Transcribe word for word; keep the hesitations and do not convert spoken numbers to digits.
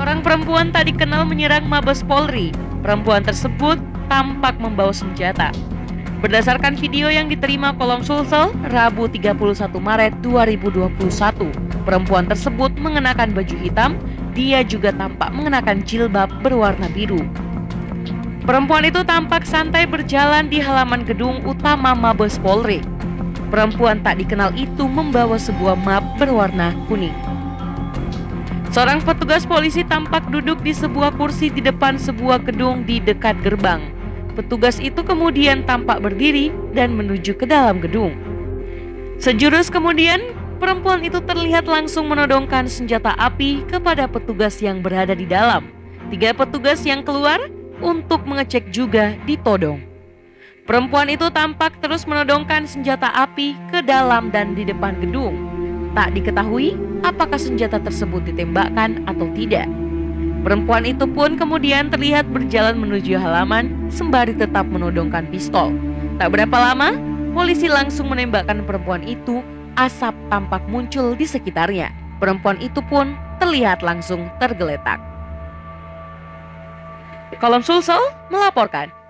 Seorang perempuan tak dikenal menyerang Mabes Polri. Perempuan tersebut tampak membawa senjata. Berdasarkan video yang diterima kolom Sulsel, Rabu tiga puluh satu Maret dua ribu dua puluh satu, perempuan tersebut mengenakan baju hitam. Dia juga tampak mengenakan jilbab berwarna biru. Perempuan itu tampak santai berjalan di halaman gedung utama Mabes Polri. Perempuan tak dikenal itu membawa sebuah map berwarna kuning. Seorang petugas polisi tampak duduk di sebuah kursi di depan sebuah gedung di dekat gerbang. Petugas itu kemudian tampak berdiri dan menuju ke dalam gedung. Sejurus kemudian, perempuan itu terlihat langsung menodongkan senjata api kepada petugas yang berada di dalam. Tiga petugas yang keluar untuk mengecek juga ditodong. Perempuan itu tampak terus menodongkan senjata api ke dalam dan di depan gedung. Tak diketahui apakah senjata tersebut ditembakkan atau tidak. Perempuan itu pun kemudian terlihat berjalan menuju halaman sembari tetap menodongkan pistol. Tak berapa lama, polisi langsung menembakkan perempuan itu. Asap tampak muncul di sekitarnya. Perempuan itu pun terlihat langsung tergeletak. Kolom Sulsel melaporkan.